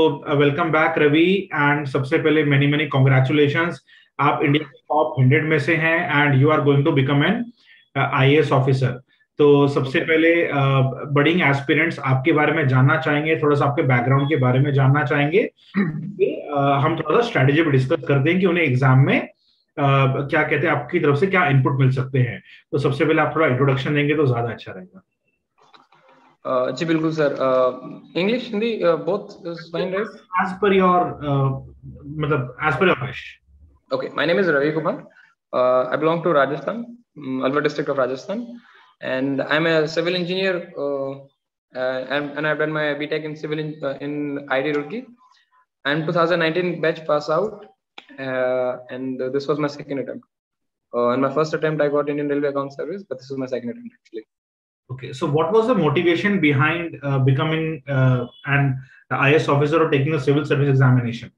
Welcome back Ravi and सबसे पहले many many congratulations. आप इंडिया के टॉप 100 में से हैं and you are going to become an IAS officer. तो सबसे पहले बडिंग एस्पिरेंट्स आपके बारे में जानना चाहेंगे, थोड़ा सा आपके बैकग्राउंड के बारे में जानना चाहेंगे। हम थोड़ा सा स्ट्रेटेजी पे डिस्कस करते हैं कि उन्हें एग्जाम में क्या कहते हैं, आपकी तरफ से क्या इनपुट मिल सकते हैं। तो सबसे पहले आप थोड़ा इंट्रोडक्शन देंगे तो ज्यादा अच्छा रहेगा। जी बिल्कुल sir. English Hindi both is fine, right? As per your मतलब as per your wish. Okay, my name is Ravi Kumar. I belong to Rajasthan, Alwar district of Rajasthan, and I'm a civil engineer. And I've done my BTech in civil in IIT Roorkee. I'm 2019 batch pass out, and this was my second attempt. In my first attempt, I got Indian Railway Account Service, but this is my second attempt actually. Okay, so what was the motivation behind becoming an IAS officer or taking a civil service examination?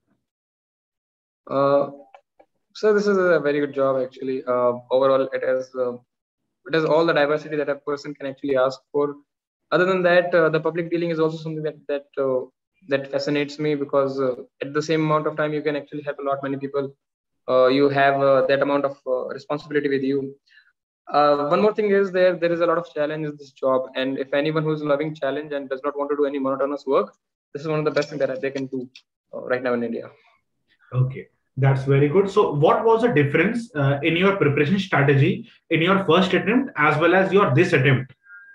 So this is a very good job actually. Overall, it has all the diversity that a person can actually ask for. Other than that, the public dealing is also something that fascinates me, because at the same amount of time you can actually help a lot many people. You have that amount of responsibility with you. One more thing is there is a lot of challenge in this job, and if anyone who is loving challenge and does not want to do any monotonous work, this is one of the best things that they can do right now in India. Okay, that's very good. So what was the difference in your preparation strategy in your first attempt as well as your this attempt?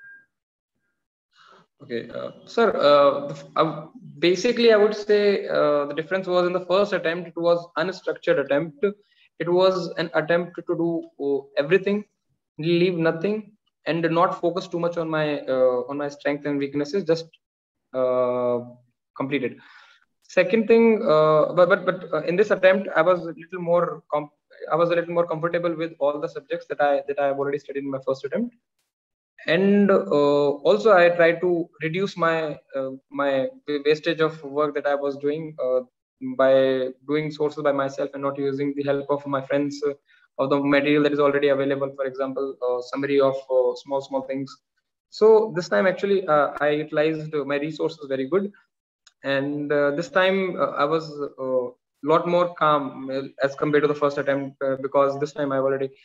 Okay, sir, basically I would say the difference was in the first attempt, it was unstructured attempt. It was an attempt to do everything, leave nothing, and not focus too much on my strength and weaknesses, just complete it. Second thing, but in this attempt I was a little more comfortable with all the subjects that I have already studied in my first attempt. And also I tried to reduce my wastage of work that I was doing by doing sources by myself and not using the help of my friends, of the material that is already available. For example, summary of small things. So this time actually I utilized my resources very good, and this time I was a lot more calm as compared to the first attempt, because this time I've already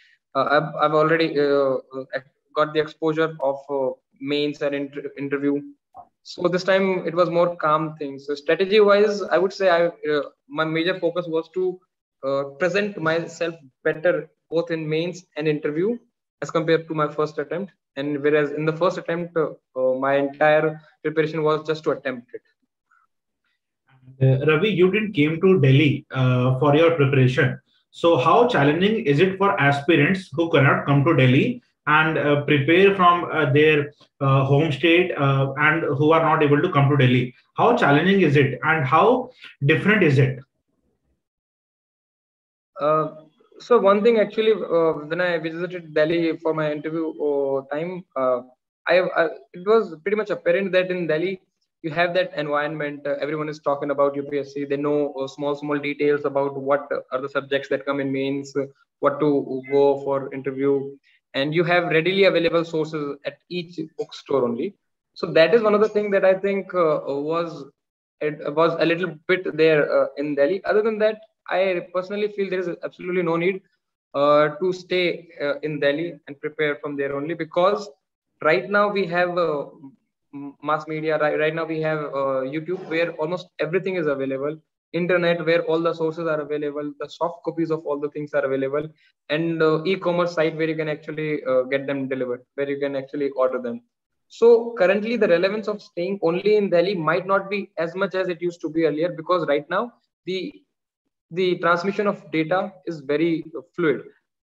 got the exposure of mains and interview. So this time it was more calm things. So strategy wise, I would say my major focus was to present myself better both in mains and interview as compared to my first attempt. And whereas in the first attempt my entire preparation was just to attempt it. Ravi, you didn't came to Delhi for your preparation. So how challenging is it for aspirants who cannot come to Delhi and prepare from their home state and who are not able to come to Delhi? How challenging is it and how different is it? So one thing actually, when I visited Delhi for my interview time, it was pretty much apparent that in Delhi you have that environment. Everyone is talking about UPSC. They know small details about what are the subjects that come in mains, what to go for interview, and you have readily available sources at each bookstore only. So that is one of the things that I think was a little bit there in Delhi. Other than that, I personally feel there is absolutely no need to stay in Delhi and prepare from there only, because right now we have mass media. Right now we have YouTube, where almost everything is available. Internet, where all the sources are available. The soft copies of all the things are available, and e-commerce site where you can actually get them delivered, where you can actually order them. So currently the relevance of staying only in Delhi might not be as much as it used to be earlier, because right now the transmission of data is very fluid.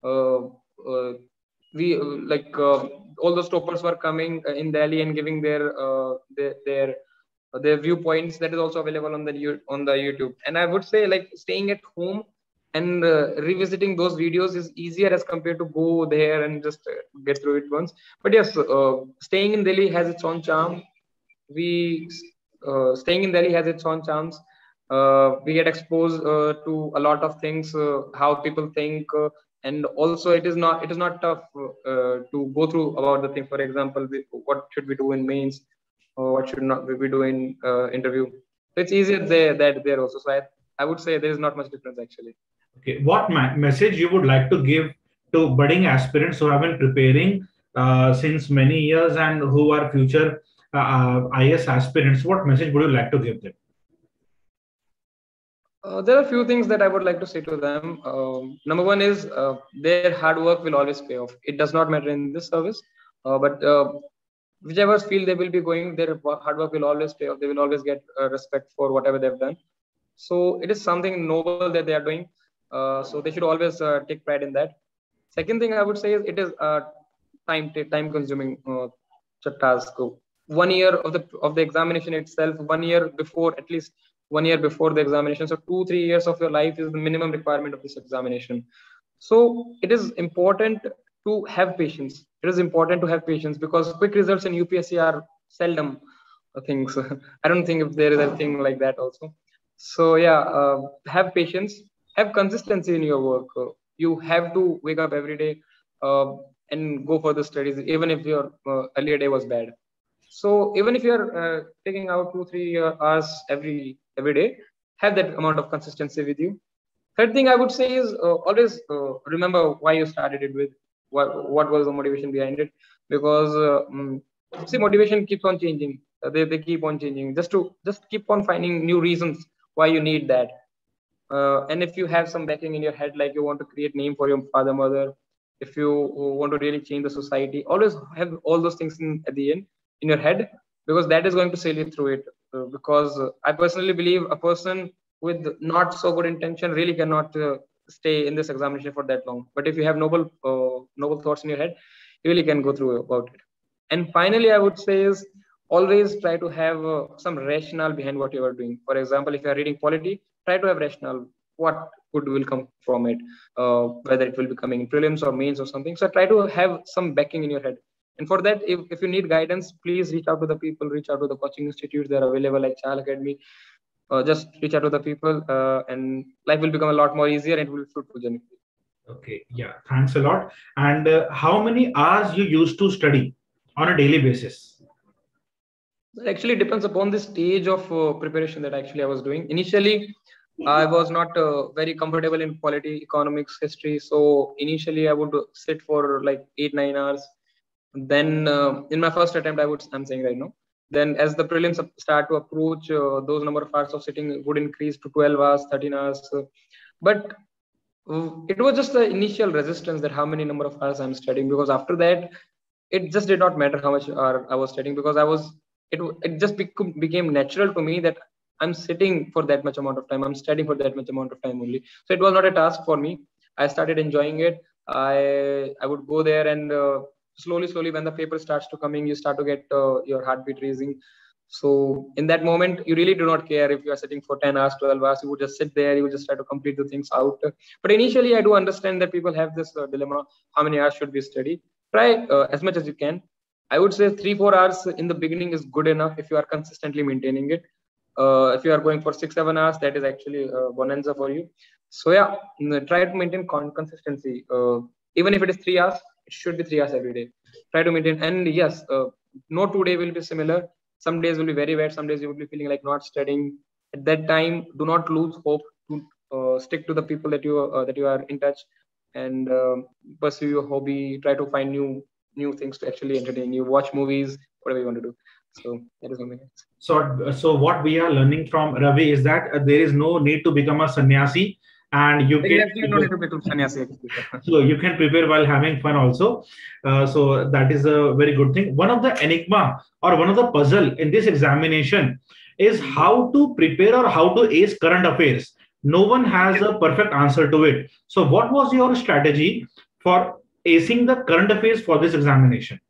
All the stoppers were coming in Delhi and giving their viewpoints. That is also available on the YouTube. And I would say, like, staying at home and revisiting those videos is easier as compared to go there and just get through it once. But yes, staying in Delhi has its own charm. Staying in Delhi has its own charms. We get exposed to a lot of things, how people think, and also it is not tough to go through about the thing. For example, what should we do in mains, or what should not we do in interview? So it's easier there also. So I would say there is not much difference actually. Okay, what message you would like to give to budding aspirants who have been preparing since many years and who are future IS aspirants? What message would you like to give them? There are a few things that I would like to say to them. Number one is their hard work will always pay off. It does not matter in this service, but whichever field they will be going, their hard work will always pay off. They will always get respect for whatever they've done. So it is something noble that they are doing. So they should always take pride in that. Second thing I would say is it is time consuming task. 1 year of the examination itself, 1 year before, at least 1 year before the examination. So 2-3 years of your life is the minimum requirement of this examination. So it is important to have patience. It is important to have patience because quick results in UPSC are seldom things. I don't think if there is a thing like that also. So yeah, have patience, have consistency in your work. You have to wake up every day and go for the studies, even if your earlier day was bad. So even if you're taking out 2-3 hours every day, have that amount of consistency with you. Third thing I would say is always remember why you started it with, what was the motivation behind it, because see, motivation keeps on changing. They keep on changing. Just keep on finding new reasons why you need that. And if you have some backing in your head, like you want to create name for your father, mother, if you want to really change the society, always have all those things at the end in your head, because that is going to sail you through it. Because I personally believe a person with not so good intention really cannot stay in this examination for that long. But if you have noble thoughts in your head, you really can go through about it. And finally, I would say is always try to have some rationale behind what you are doing. For example, if you are reading polity, try to have rationale. What good will come from it, whether it will be coming in prelims or mains or something. So try to have some backing in your head. And for that, if you need guidance, please reach out to the people, reach out to the coaching institutes that are available like Chahal Academy. Just reach out to the people and life will become a lot more easier and it will be fruitful journey. Okay, yeah, thanks a lot. And how many hours you used to study on a daily basis? It actually depends upon the stage of preparation that actually I was doing. Initially, I was not very comfortable in polity, economics, history. So initially I would sit for like 8-9 hours. Then in my first attempt, I'm saying right now, then as the prelims start to approach, those number of hours of sitting would increase to 12 hours, 13 hours. But it was just the initial resistance that how many number of hours I'm studying, because after that, it just did not matter how much I was studying, because it just became natural to me that I'm sitting for that much amount of time. I'm studying for that much amount of time only. So it was not a task for me. I started enjoying it. I would go there and slowly when the paper starts to coming, you start to get your heartbeat raising. So in that moment, you really do not care if you are sitting for 10 hours, 12 hours. You would just sit there. You would just try to complete the things out. But initially, I do understand that people have this dilemma: how many hours should we study? Try as much as you can. I would say 3-4 hours in the beginning is good enough if you are consistently maintaining it. If you are going for 6-7 hours, that is actually bonanza for you. So yeah, try to maintain consistency. Even if it is 3 hours, it should be 3 hours every day. Try to maintain. And yes, no 2 day will be similar. Some days will be very bad. Some days you will be feeling like not studying. At that time, do not lose hope. To stick to the people that you are in touch, and pursue your hobby. Try to find new things to actually entertain you. Watch movies, whatever you want to do. So that is something else. So what we are learning from Ravi is that there is no need to become a sannyasi, and you can no need to become sannyasi. So you can prepare while having fun also. So that is a very good thing. One of the enigma or one of the puzzle in this examination is how to prepare or how to ace current affairs. No one has a perfect answer to it. So what was your strategy for acing the current affairs for this examination?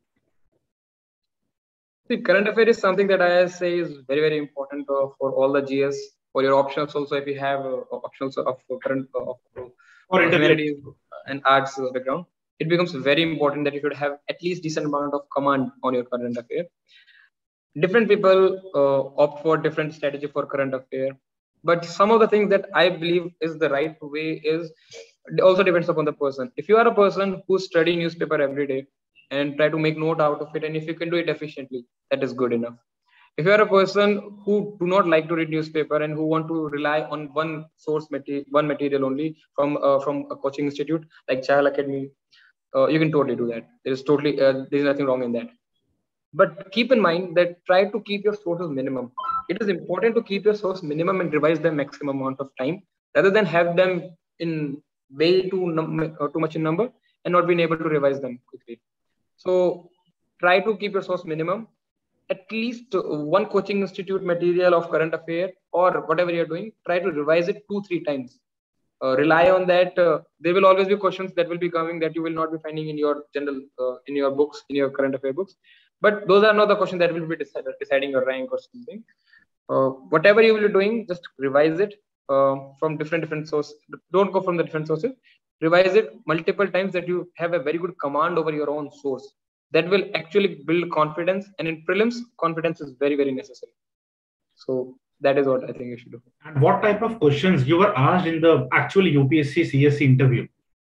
See, current affair is something that I say is very, very important for all the GS, for your options also. If you have options of current or humanities and arts background, it becomes very important that you should have at least decent amount of command on your current affair. Different people opt for different strategy for current affair, but some of the things that I believe is the right way is also depends upon the person. If you are a person who study newspaper every day and try to make note out of it, and if you can do it efficiently, that is good enough. If you are a person who do not like to read newspaper and who want to rely on one material only from a coaching institute like Chahal Academy, you can totally do that. There is nothing wrong in that. But keep in mind that try to keep your sources minimum. It is important to keep your source minimum and revise them maximum amount of time rather than have them in way too much in number and not being able to revise them quickly. So try to keep your source minimum. At least one coaching institute material of current affair or whatever you're doing, try to revise it 2-3 times. Rely on that. There will always be questions that will be coming that you will not be finding in your general, in your books, in your current affair books. But those are not the questions that will be deciding your rank or something. Whatever you will be doing, just revise it from different sources. Don't go from the different sources. Revise it multiple times that you have a very good command over your own source. That will actually build confidence. And in prelims, confidence is very, very necessary. So that is what I think you should do. And what type of questions you were asked in the actual UPSC CSC interview?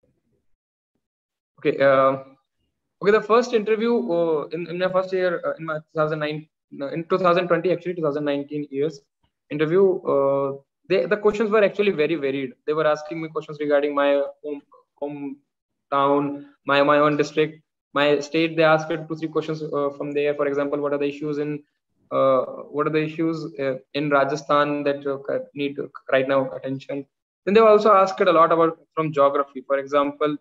Okay. The first interview in my first year in my 2020, actually 2019 years interview, the questions were actually very varied. They were asking me questions regarding my hometown, my own district, my state. They asked 2-3 questions from there. For example, what are the issues in Rajasthan that need right now attention? Then they also asked a lot about from geography. For example,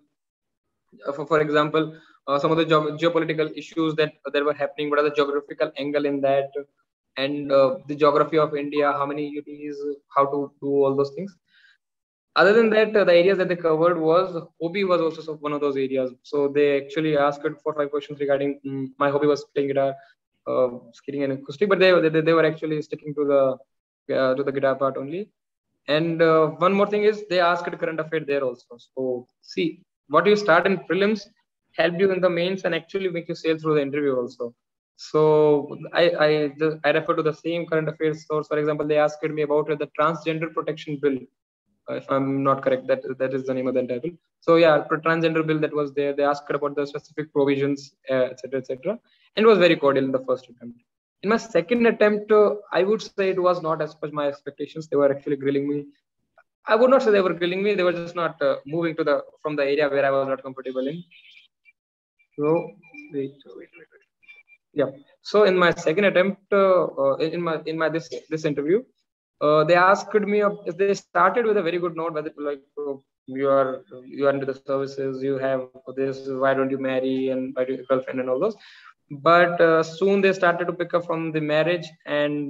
some of the geopolitical issues that were happening. What are the geographical angle in that, and the geography of India, how many UTs, how to do all those things. Other than that, the areas that they covered was hobby was also one of those areas. So they actually asked 4-5 questions regarding my hobby was playing guitar, skiing and acoustic, but they were actually sticking to the guitar part only. And one more thing is they asked current affair there also. So see, what you start in prelims helped you in the mains and actually make you sail through the interview also. So I refer to the same current affairs source. For example, they asked me about the transgender protection bill. If I'm not correct, that is the name of the title. So yeah, transgender bill that was there. They asked about the specific provisions, etc., etc. And it was very cordial in the first attempt. In my second attempt, I would say it was not as much my expectations. They were actually grilling me. I would not say they were grilling me. They were just not moving from the area where I was not comfortable in. So wait. Yeah. So in my second attempt, in my this interview, they asked me. They started with a very good note, whether like you are into the services, you have this. Why don't you marry and why do you have a girlfriend and all those? But soon they started to pick up from the marriage, and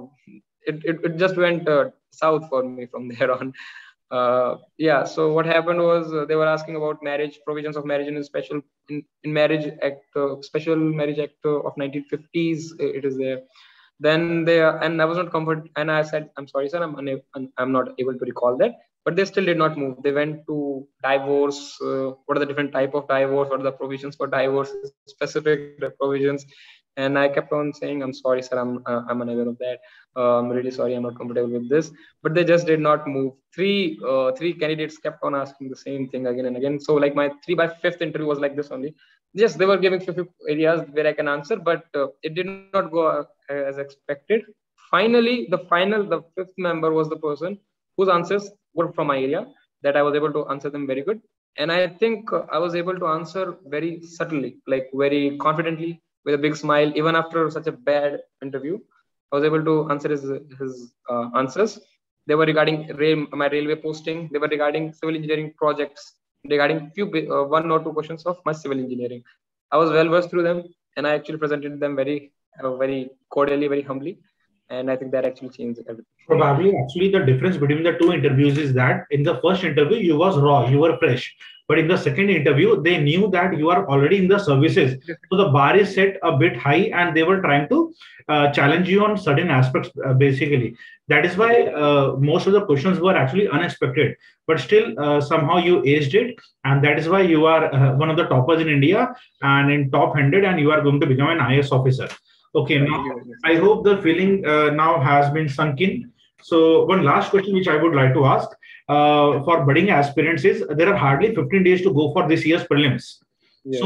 it just went south for me from there on. Yeah. So what happened was they were asking about marriage, provisions of marriage in special in marriage act, special marriage act of 1950s. It is there. Then and I was not comfortable, and I said, "I'm sorry, sir, I'm not able to recall that." But they still did not move. They went to divorce. What are the different type of divorce? What are the provisions for divorce? Specific provisions. And I kept on saying, "I'm sorry, sir. I'm unaware of that. I'm really sorry. I'm not comfortable with this." But they just did not move. Three candidates kept on asking the same thing again and again. So like my 3/5 interview was like this only. Yes, they were giving 50 areas where I can answer, but it did not go as expected. Finally, the fifth member was the person whose answers were from my area, that I was able to answer them very good. And I think I was able to answer very subtly, like very confidently, with a big smile, even after such a bad interview. I was able to answer his answers. They were regarding my railway posting. They were regarding civil engineering projects, regarding one or two questions of my civil engineering. I was well versed through them, and I actually presented them very cordially, very humbly. And I think that actually changed everything. Probably, actually, the difference between the two interviews is that in the first interview, you was raw, you were fresh. But in the second interview, they knew that you are already in the services. So the bar is set a bit high, and they were trying to challenge you on certain aspects, basically. That is why most of the questions were actually unexpected. But still, somehow you aced it. And that is why you are one of the toppers in India and in top 100, and you are going to become an IAS officer. Okay, now I hope the feeling now has been sunk in. So one last question which I would like to ask for budding aspirants is, there are hardly 15 days to go for this year's prelims. Yes. So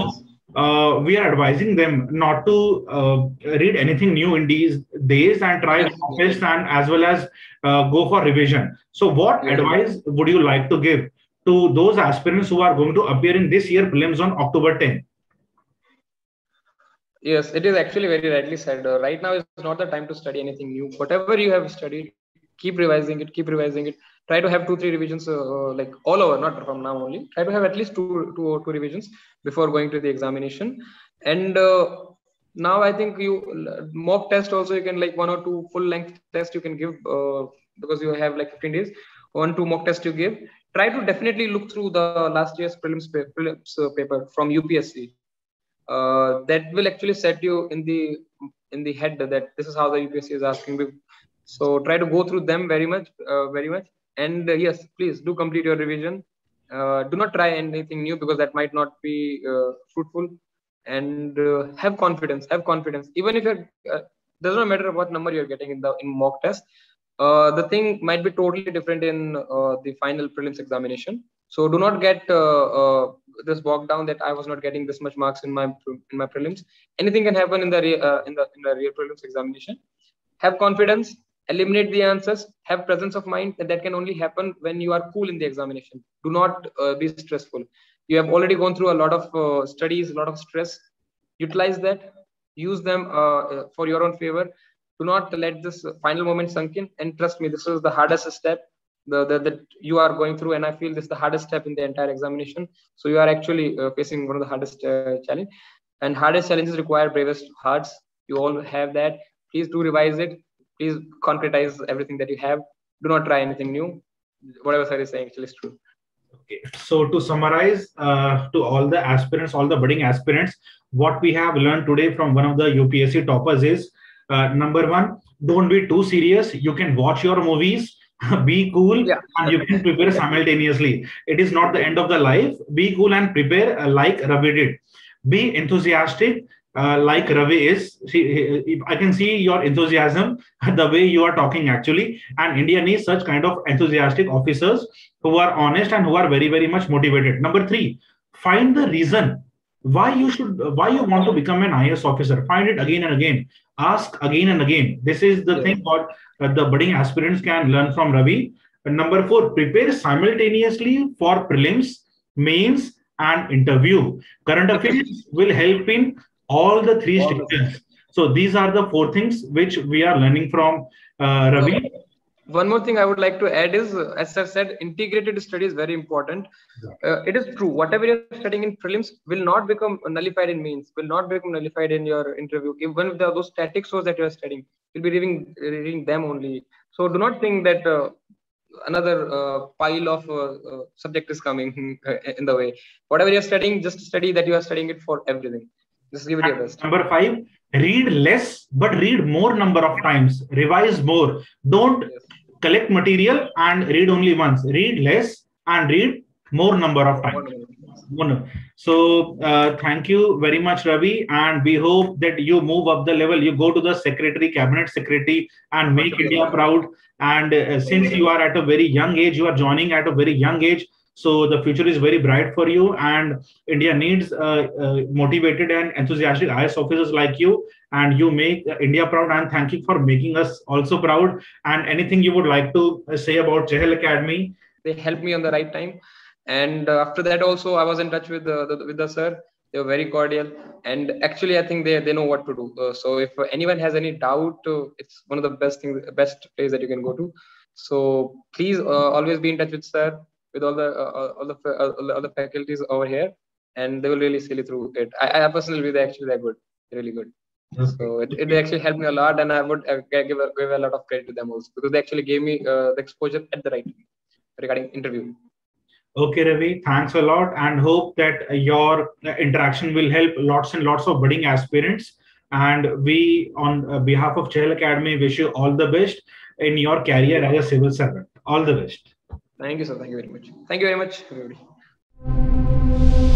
we are advising them not to read anything new in these days and try mock tests and as well as go for revision. So what advice would you like to give to those aspirants who are going to appear in this year prelims on October 10? Yes, it is actually very rightly said. Right now is not the time to study anything new. Whatever you have studied, keep revising it, keep revising it. Try to have 2-3 revisions, like all over, not from now only. Try to have at least two revisions before going to the examination. And now I think you mock test also, you can like 1 or 2 full length tests you can give, because you have like 15 days, 1-2 mock test you give. Try to definitely look through the last year's prelims paper from UPSC. That will actually set you in the head that this is how the UPSC is asking me. So try to go through them very much. And yes, please do complete your revision. Do not try anything new because that might not be fruitful. And have confidence. Have confidence. Even if you're, does not matter what number you're getting in mock test. The thing might be totally different in the final prelims examination. So do not get this bogged down that I was not getting this much marks in my prelims. Anything can happen in the real prelims examination. Have confidence. Eliminate the answers. Have presence of mind. That can only happen when you are cool in the examination. Do not be stressful. You have already gone through a lot of studies, a lot of stress. Utilize that. Use them for your own favor. Do not let this final moment sink in. And trust me, this is the hardest step that you are going through, and I feel this is the hardest step in the entire examination. So you are actually facing one of the hardest challenge, and hardest challenges require bravest hearts. You all have that. Please do revise it. Please concretize everything that you have. Do not try anything new. Whatever sir is saying actually is true. Okay. So to summarize, to all the aspirants, all the budding aspirants, what we have learned today from one of the UPSC toppers is, number one, don't be too serious. You can watch your movies. Be cool, and you can prepare simultaneously. It is not the end of the life. Be cool and prepare like Ravi did. Be enthusiastic like Ravi is. See, I can see your enthusiasm, the way you are talking actually. And India needs such kind of enthusiastic officers who are honest and who are very, very much motivated. Number 3, find the reason why you want to become an IAS officer. Find it again and again. Ask again and again. This is the thing what the budding aspirants can learn from Ravi. Number 4, prepare simultaneously for prelims, mains, and interview. Current affairs will help in all the 3 stages. So these are the 4 things which we are learning from Ravi. One more thing I would like to add is, as I said, integrated study is very important. It is true. Whatever you're studying in prelims will not become nullified in mains, will not become nullified in your interview. Even if those static sources that you're studying, you'll be reading them only. So do not think that another pile of subject is coming in the way. Whatever you're studying, just study that you are studying it for everything. Just give it your best. Number 5, read less, but read more number of times. Revise more. Don't collect material and read only once. Read less and read more number of times. So thank you very much, Ravi. And we hope that you move up the level. You go to the secretary, cabinet secretary, and make India proud. And since you are at a very young age, you are joining at a very young age. So the future is very bright for you, and India needs motivated and enthusiastic IAS officers like you, and you make India proud. And thank you for making us also proud. And anything you would like to say about Chahal Academy? They helped me on the right time. And after that also, I was in touch with the sir. They were very cordial. And actually, I think they know what to do. So if anyone has any doubt, it's one of the best place that you can go to. So please always be in touch with sir, with all the faculties over here, and they will really see you through it. I personally believe they're good, really good. So it actually helped me a lot, and I would give a lot of credit to them also, because they actually gave me the exposure at the right time regarding interview. Okay, Ravi, thanks a lot, and hope that your interaction will help lots and lots of budding aspirants. And we, on behalf of Chahal Academy, wish you all the best in your career as a civil servant. All the best. Thank you, sir. Thank you very much. Thank you very much, everybody.